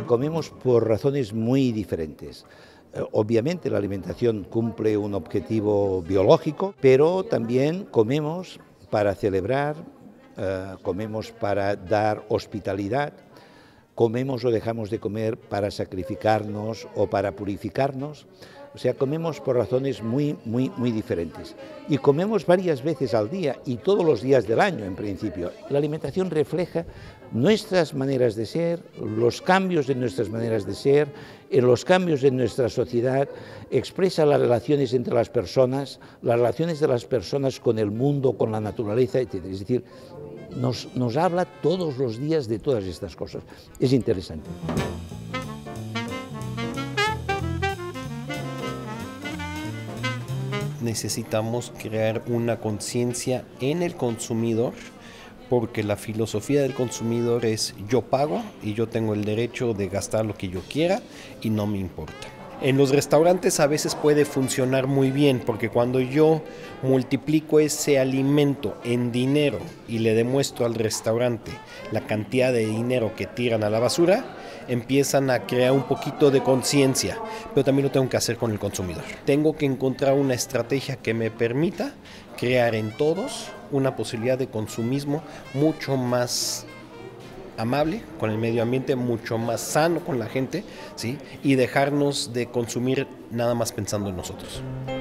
comemos por razones muy diferentes. Obviamente la alimentación cumple un objetivo biológico, pero también comemos para celebrar, comemos para dar hospitalidad, comemos o dejamos de comer para sacrificarnos o para purificarnos. O sea, comemos por razones muy diferentes. Y comemos varias veces al día y todos los días del año, en principio. La alimentación refleja nuestras maneras de ser, los cambios en nuestras maneras de ser, en los cambios en nuestra sociedad, expresa las relaciones entre las personas, las relaciones de las personas con el mundo, con la naturaleza, etc. Es decir, nos habla todos los días de todas estas cosas. Es interesante. Necesitamos crear una conciencia en el consumidor, porque la filosofía del consumidor es yo pago y yo tengo el derecho de gastar lo que yo quiera y no me importa. En los restaurantes a veces puede funcionar muy bien, porque cuando yo multiplico ese alimento en dinero y le demuestro al restaurante la cantidad de dinero que tiran a la basura, empiezan a crear un poquito de conciencia, pero también lo tengo que hacer con el consumidor. Tengo que encontrar una estrategia que me permita crear en todos una posibilidad de consumismo mucho más amable con el medio ambiente, mucho más sano con la gente, ¿sí? Y dejarnos de consumir nada más pensando en nosotros.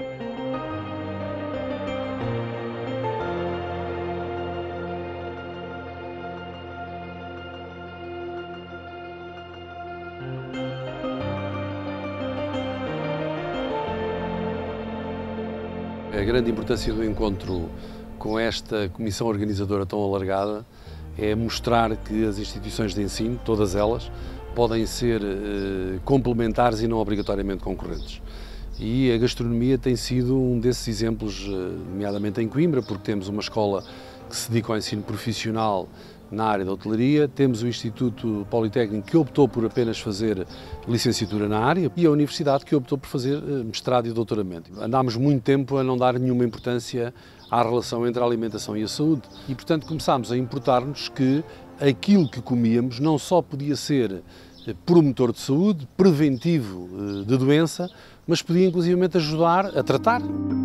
A grande importância do encontro com esta comissão organizadora tão alargada é mostrar que as instituições de ensino, todas elas, podem ser complementares e não obrigatoriamente concorrentes. E a gastronomia tem sido um desses exemplos, nomeadamente em Coimbra, porque temos uma escola que se dedica ao ensino profissional na área da hotelaria, temos o Instituto Politécnico que optou por apenas fazer licenciatura na área e a Universidade que optou por fazer mestrado e doutoramento. Andámos muito tempo a não dar nenhuma importância à relação entre a alimentação e a saúde e, portanto, começámos a importar-nos que aquilo que comíamos não só podia ser promotor de saúde, preventivo de doença, mas podia inclusivamente ajudar a tratar.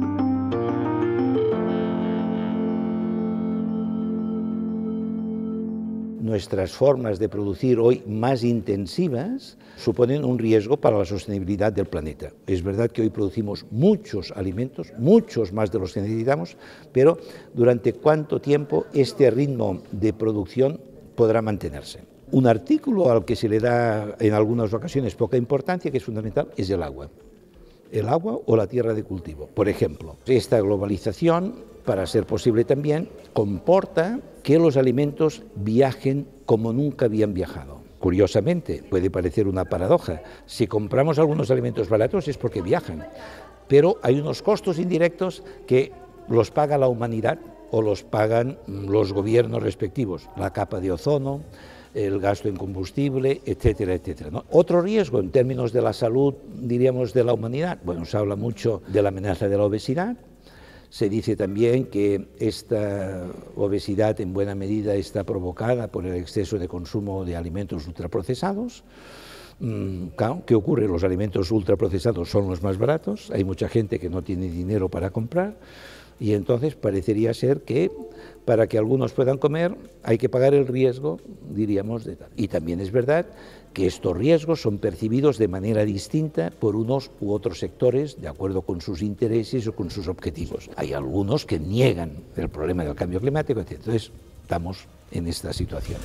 Nuestras formas de producir hoy más intensivas suponen un riesgo para la sostenibilidad del planeta. Es verdad que hoy producimos muchos alimentos, muchos más de los que necesitamos, pero ¿durante cuánto tiempo este ritmo de producción podrá mantenerse? Un artículo al que se le da en algunas ocasiones poca importancia, que es fundamental, es el agua. El agua o la tierra de cultivo. Por ejemplo, esta globalización, para ser posible también, comporta que los alimentos viajen como nunca habían viajado. Curiosamente, puede parecer una paradoja, si compramos algunos alimentos baratos es porque viajan, pero hay unos costos indirectos que los paga la humanidad o los pagan los gobiernos respectivos, la capa de ozono, el gasto en combustible, etcétera, etcétera, ¿no? Otro riesgo en términos de la salud, diríamos, de la humanidad, bueno, se habla mucho de la amenaza de la obesidad. Se dice también que esta obesidad en buena medida está provocada por el exceso de consumo de alimentos ultraprocesados. Claro, ¿qué ocurre? Los alimentos ultraprocesados son los más baratos, hay mucha gente que no tiene dinero para comprar y entonces parecería ser que para que algunos puedan comer hay que pagar el riesgo, diríamos, de tal. Y también es verdad que estos riesgos son percibidos de manera distinta por unos u otros sectores de acuerdo con sus intereses o con sus objetivos. Hay algunos que niegan el problema del cambio climático, etc. Entonces estamos en estas situaciones.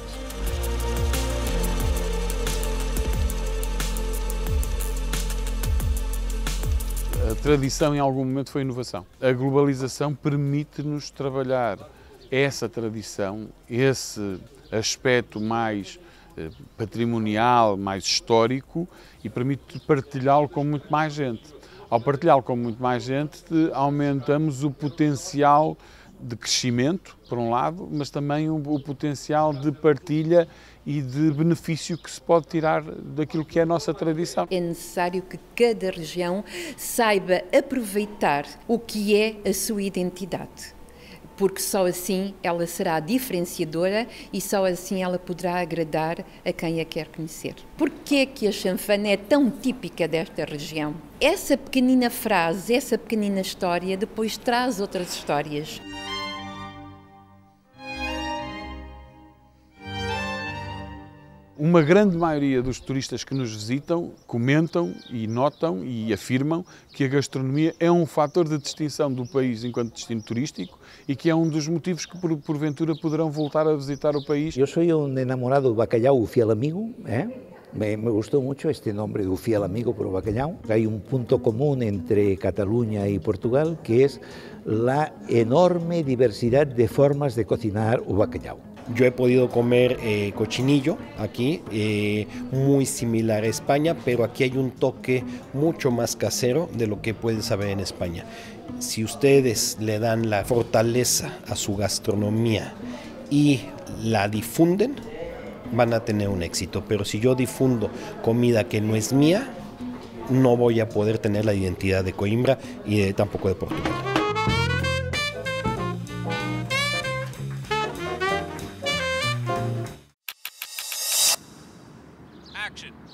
A tradição em algum momento foi inovação. A globalização permite-nos trabalhar essa tradição, esse aspecto mais patrimonial, mais histórico e permite partilhá-lo com muito mais gente. Ao partilhá-lo com muito mais gente, aumentamos o potencial de crescimento, por um lado, mas também o potencial de partilha e de benefício que se pode tirar daquilo que é a nossa tradição. É necessário que cada região saiba aproveitar o que é a sua identidade. porque só assim ela será diferenciadora e só assim ela poderá agradar a quem a quer conhecer. Porquê que a chanfana é tão típica desta região? Essa pequenina frase, essa pequenina história depois traz outras histórias. Uma grande maioria dos turistas que nos visitam comentam e notam e afirmam que a gastronomia é um fator de distinção do país enquanto destino turístico e que é um dos motivos que porventura poderão voltar a visitar o país. Eu sou um enamorado do bacalhau, o fiel amigo, Me gustó mucho este nombre de fiel amigo por bacalhau. Hay un punto común entre Cataluña y Portugal, que es la enorme diversidad de formas de cocinar o bacalhau. Yo he podido comer cochinillo aquí, muy similar a España, pero aquí hay un toque mucho más casero de lo que pueden saber en España. Si ustedes le dan la fortaleza a su gastronomía y la difunden, van a tener un éxito. Pero si yo difundo comida que no es mía, no voy a poder tener la identidad de Coimbra y tampoco de Portugal. Action.